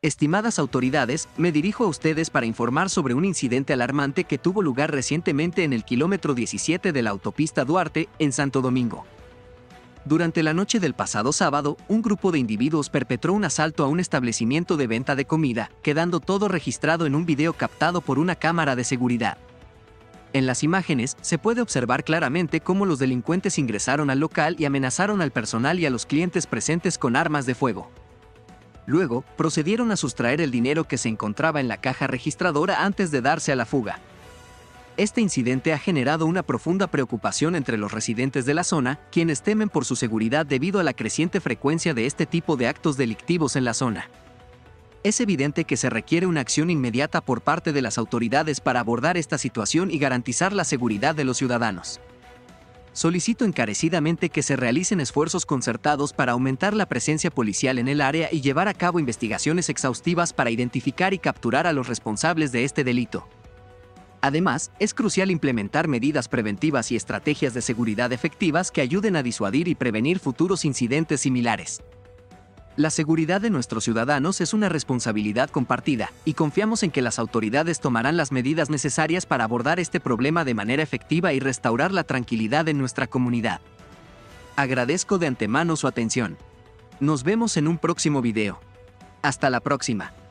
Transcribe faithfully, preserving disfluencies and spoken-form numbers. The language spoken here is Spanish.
Estimadas autoridades, me dirijo a ustedes para informar sobre un incidente alarmante que tuvo lugar recientemente en el kilómetro diecisiete de la autopista Duarte, en Santo Domingo. Durante la noche del pasado sábado, un grupo de individuos perpetró un asalto a un establecimiento de venta de comida, quedando todo registrado en un video captado por una cámara de seguridad. En las imágenes, se puede observar claramente cómo los delincuentes ingresaron al local y amenazaron al personal y a los clientes presentes con armas de fuego. Luego, procedieron a sustraer el dinero que se encontraba en la caja registradora antes de darse a la fuga. Este incidente ha generado una profunda preocupación entre los residentes de la zona, quienes temen por su seguridad debido a la creciente frecuencia de este tipo de actos delictivos en la zona. Es evidente que se requiere una acción inmediata por parte de las autoridades para abordar esta situación y garantizar la seguridad de los ciudadanos. Solicito encarecidamente que se realicen esfuerzos concertados para aumentar la presencia policial en el área y llevar a cabo investigaciones exhaustivas para identificar y capturar a los responsables de este delito. Además, es crucial implementar medidas preventivas y estrategias de seguridad efectivas que ayuden a disuadir y prevenir futuros incidentes similares. La seguridad de nuestros ciudadanos es una responsabilidad compartida, y confiamos en que las autoridades tomarán las medidas necesarias para abordar este problema de manera efectiva y restaurar la tranquilidad en nuestra comunidad. Agradezco de antemano su atención. Nos vemos en un próximo video. Hasta la próxima.